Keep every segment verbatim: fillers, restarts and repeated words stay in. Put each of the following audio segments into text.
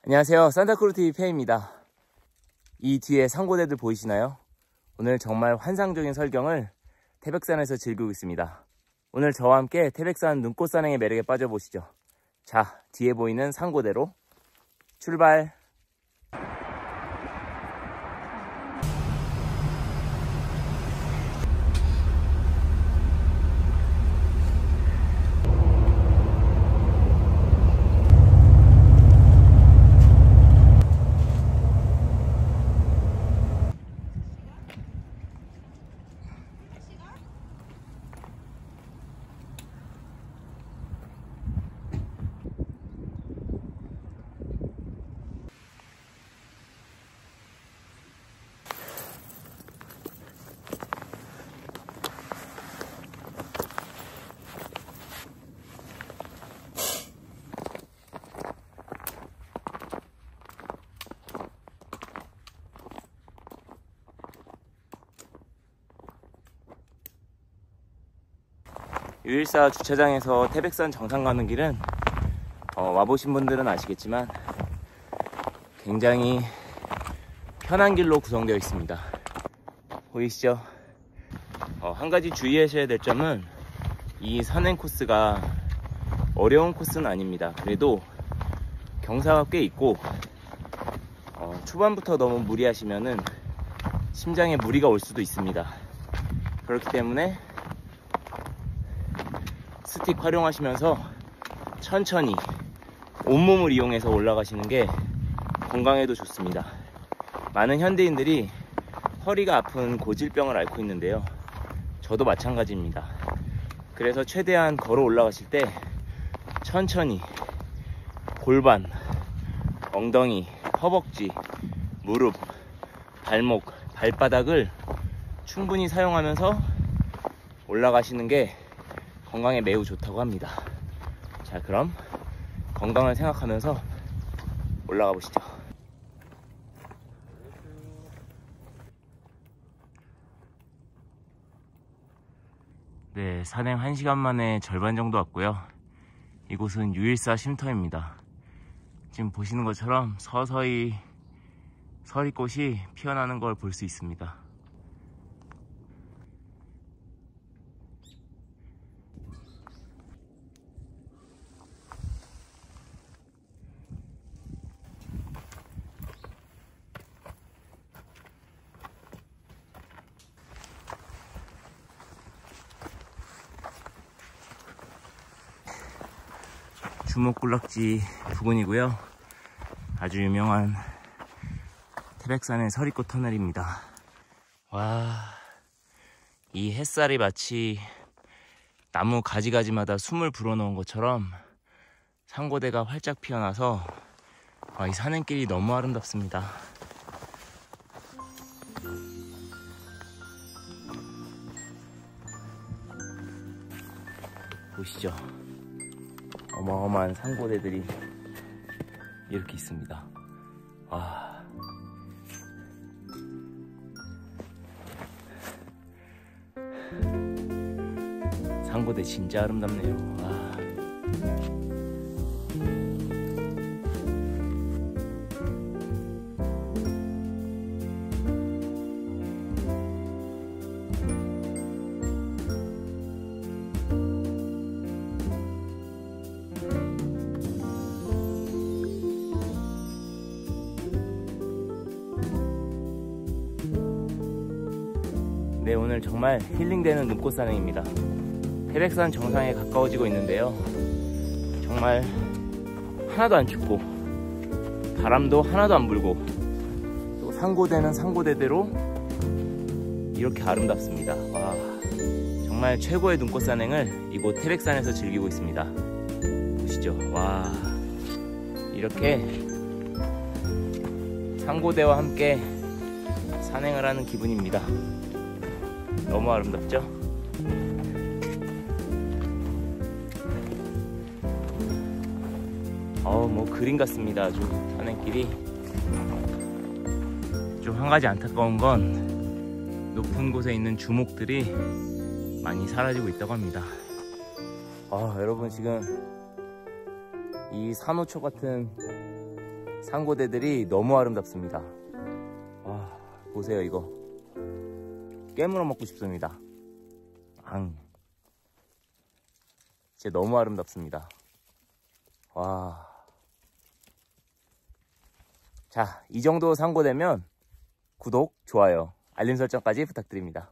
안녕하세요, 산타크루티비 페이입니다. 이 뒤에 산고대들 보이시나요? 오늘 정말 환상적인 설경을 태백산에서 즐기고 있습니다. 오늘 저와 함께 태백산 눈꽃 산행의 매력에 빠져보시죠. 자, 뒤에 보이는 산고대로 출발! 유일사 주차장에서 태백산 정상 가는 길은 어, 와보신 분들은 아시겠지만 굉장히 편한 길로 구성되어 있습니다. 보이시죠? 어, 한 가지 주의하셔야 될 점은 이 산행 코스가 어려운 코스는 아닙니다. 그래도 경사가 꽤 있고 어, 초반부터 너무 무리하시면은 심장에 무리가 올 수도 있습니다. 그렇기 때문에 스틱 활용하시면서 천천히 온몸을 이용해서 올라가시는 게 건강에도 좋습니다. 많은 현대인들이 허리가 아픈 고질병을 앓고 있는데요, 저도 마찬가지입니다. 그래서 최대한 걸어 올라가실 때 천천히 골반, 엉덩이, 허벅지, 무릎, 발목, 발바닥을 충분히 사용하면서 올라가시는 게 건강에 매우 좋다고 합니다. 자, 그럼 건강을 생각하면서 올라가 보시죠. 네, 산행 한 시간 만에 절반 정도 왔고요. 이곳은 유일사 쉼터입니다. 지금 보시는 것처럼 서서히 서리꽃이 피어나는 걸 볼 수 있습니다. 주목군락지 부근이고요. 아주 유명한 태백산의 서리꽃 터널입니다. 와, 이 햇살이 마치 나무 가지가지마다 숨을 불어넣은 것처럼 산고대가 활짝 피어나서 와, 이 산행길이 너무 아름답습니다. 보시죠. 어마어마한 산고대들이 이렇게 있습니다. 와. 산고대 진짜 아름답네요. 와. 네, 오늘 정말 힐링되는 눈꽃 산행입니다. 태백산 정상에 가까워지고 있는데요, 정말 하나도 안 춥고 바람도 하나도 안 불고 또 산고대는 산고대대로 이렇게 아름답습니다. 와, 정말 최고의 눈꽃 산행을 이곳 태백산에서 즐기고 있습니다. 보시죠. 와, 이렇게 산고대와 함께 산행을 하는 기분입니다. 너무 아름답죠? 어우, 뭐 그림 같습니다. 아주 산행길이. 좀 한 가지 안타까운 건 높은 곳에 있는 주목들이 많이 사라지고 있다고 합니다. 아, 여러분, 지금 이 산호초 같은 상고대들이 너무 아름답습니다. 와, 보세요 이거. 깨물어 먹고 싶습니다. 앙. 진짜 너무 아름답습니다. 와. 자, 이 정도 상고되면 구독, 좋아요, 알림 설정까지 부탁드립니다.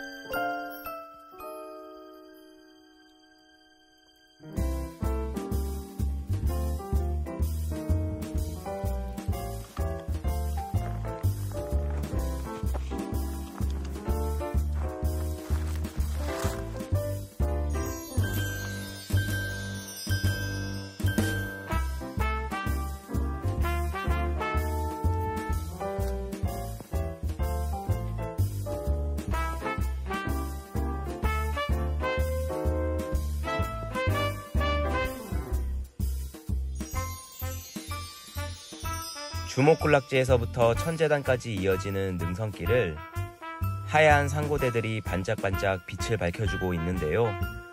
주목군락지에서부터 천재단까지 이어지는 능선길을 하얀 상고대들이 반짝반짝 빛을 밝혀주고 있는데요.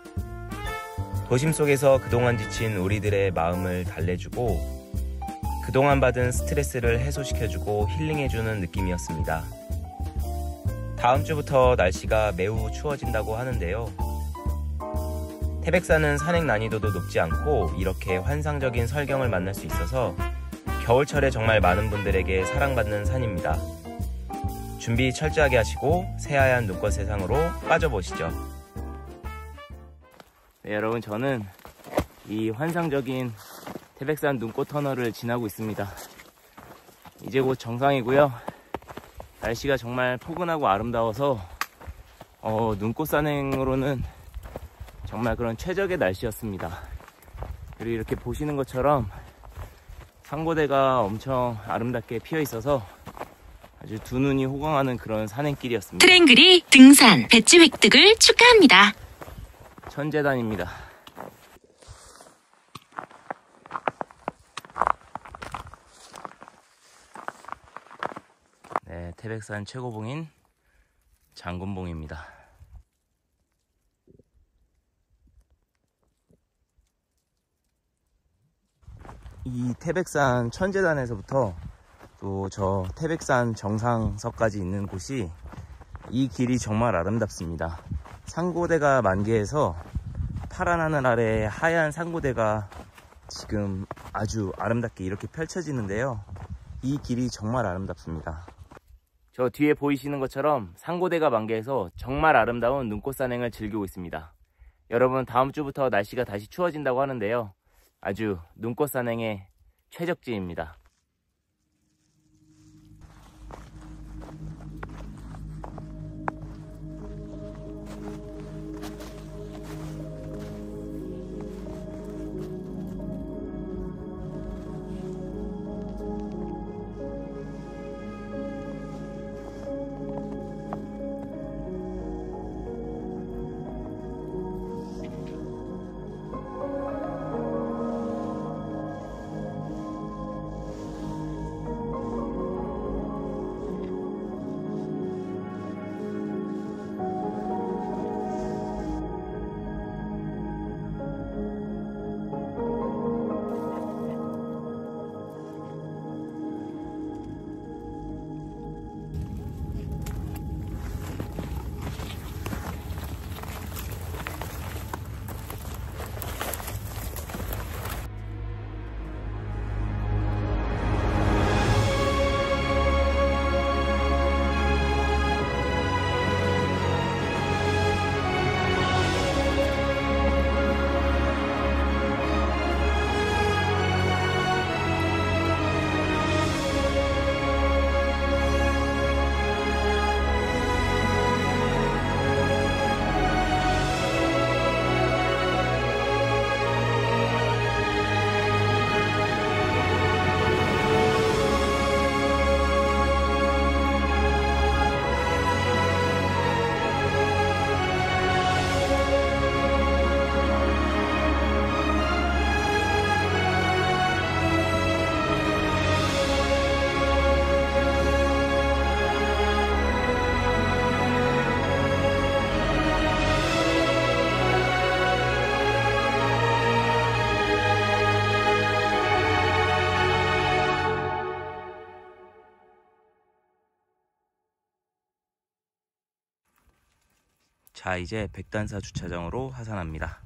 도심 속에서 그동안 지친 우리들의 마음을 달래주고 그동안 받은 스트레스를 해소시켜주고 힐링해주는 느낌이었습니다. 다음 주부터 날씨가 매우 추워진다고 하는데요. 태백산은 산행 난이도도 높지 않고 이렇게 환상적인 설경을 만날 수 있어서 겨울철에 정말 많은 분들에게 사랑받는 산입니다. 준비 철저하게 하시고 새하얀 눈꽃 세상으로 빠져보시죠. 네, 여러분, 저는 이 환상적인 태백산 눈꽃 터널을 지나고 있습니다. 이제 곧 정상이고요. 날씨가 정말 포근하고 아름다워서 어, 눈꽃 산행으로는 정말 그런 최적의 날씨였습니다. 그리고 이렇게 보시는 것처럼 상고대가 엄청 아름답게 피어 있어서 아주 두 눈이 호강하는 그런 산행길이었습니다. 트랭그리 등산 배지 획득을 축하합니다. 천재단입니다. 네, 태백산 최고봉인 장군봉입니다. 이 태백산 천재단에서부터 또 저 태백산 정상서까지 있는 곳이 이 길이 정말 아름답습니다. 상고대가 만개해서 파란 하늘 아래 하얀 상고대가 지금 아주 아름답게 이렇게 펼쳐지는데요. 이 길이 정말 아름답습니다. 저 뒤에 보이시는 것처럼 상고대가 만개해서 정말 아름다운 눈꽃 산행을 즐기고 있습니다. 여러분, 다음 주부터 날씨가 다시 추워진다고 하는데요. 아주 눈꽃 산행의 최적지입니다. 자, 이제 백단사 주차장으로 하산합니다.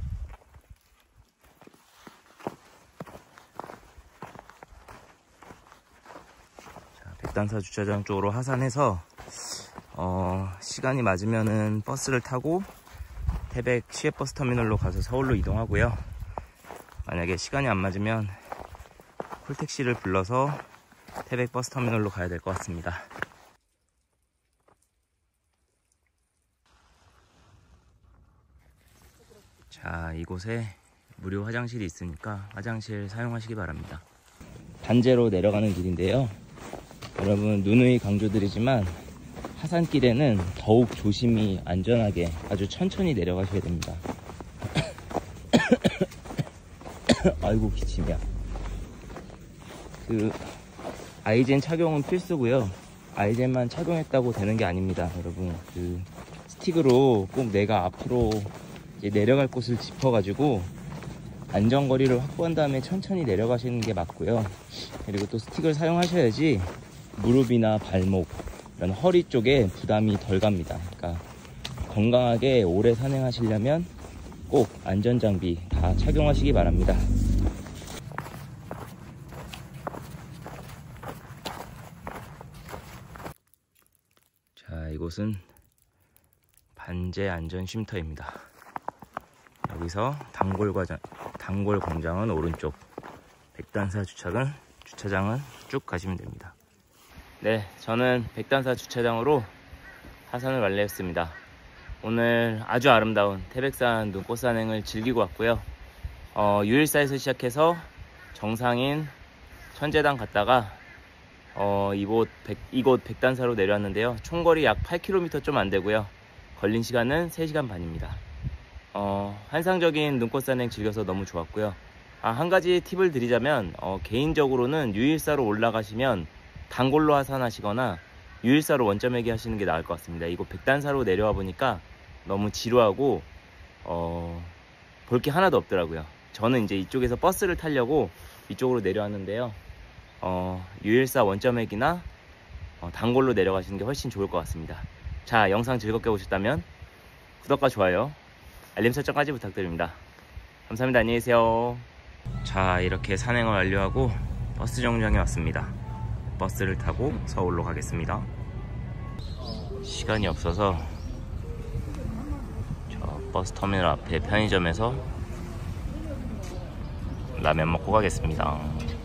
자, 백단사 주차장 쪽으로 하산해서 어, 시간이 맞으면은 버스를 타고 태백 시외버스 터미널로 가서 서울로 이동하고요. 만약에 시간이 안 맞으면 콜택시를 불러서 태백 버스 터미널로 가야 될 것 같습니다. 자, 이곳에 무료 화장실이 있으니까 화장실 사용하시기 바랍니다. 단제로 내려가는 길인데요. 여러분, 누누이 강조드리지만 하산길에는 더욱 조심히 안전하게 아주 천천히 내려가셔야 됩니다. 아이고, 기침이야. 그 아이젠 착용은 필수고요. 아이젠만 착용했다고 되는 게 아닙니다, 여러분. 그 스틱으로 꼭 내가 앞으로 이제 내려갈 곳을 짚어가지고 안전거리를 확보한 다음에 천천히 내려가시는 게 맞고요. 그리고 또 스틱을 사용하셔야지 무릎이나 발목, 이런 허리 쪽에 부담이 덜 갑니다. 그러니까 건강하게 오래 산행하시려면 꼭 안전장비 다 착용하시기 바랍니다. 자, 이곳은 반제 안전 쉼터입니다. 여기서 단골 과장, 단골 광장은 오른쪽, 백단사 주차장, 주차장은 쭉 가시면 됩니다. 네, 저는 백단사 주차장으로 하산을 완료했습니다. 오늘 아주 아름다운 태백산 눈꽃 산행을 즐기고 왔고요. 어, 유일사에서 시작해서 정상인 천재당 갔다가 어, 이곳, 백, 이곳 백단사로 내려왔는데요. 총거리 약 팔 킬로미터 좀 안 되고요. 걸린 시간은 세 시간 반입니다. 어, 환상적인 눈꽃 산행 즐겨서 너무 좋았고요. 아, 한 가지 팁을 드리자면 어, 개인적으로는 유일사로 올라가시면 단골로 하산하시거나 유일사로 원점회기 하시는 게 나을 것 같습니다. 이곳 백단사로 내려와 보니까 너무 지루하고 어, 볼 게 하나도 없더라고요. 저는 이제 이쪽에서 버스를 타려고 이쪽으로 내려왔는데요. 어, 유일사 원점회기나 어, 단골로 내려가시는 게 훨씬 좋을 것 같습니다. 자, 영상 즐겁게 보셨다면 구독과 좋아요, 알림 설정까지 부탁드립니다. 감사합니다. 안녕히 계세요. 자, 이렇게 산행을 완료하고 버스 정류장에 왔습니다. 버스를 타고 서울로 가겠습니다. 시간이 없어서 저 버스 터미널 앞에 편의점에서 라면 먹고 가겠습니다.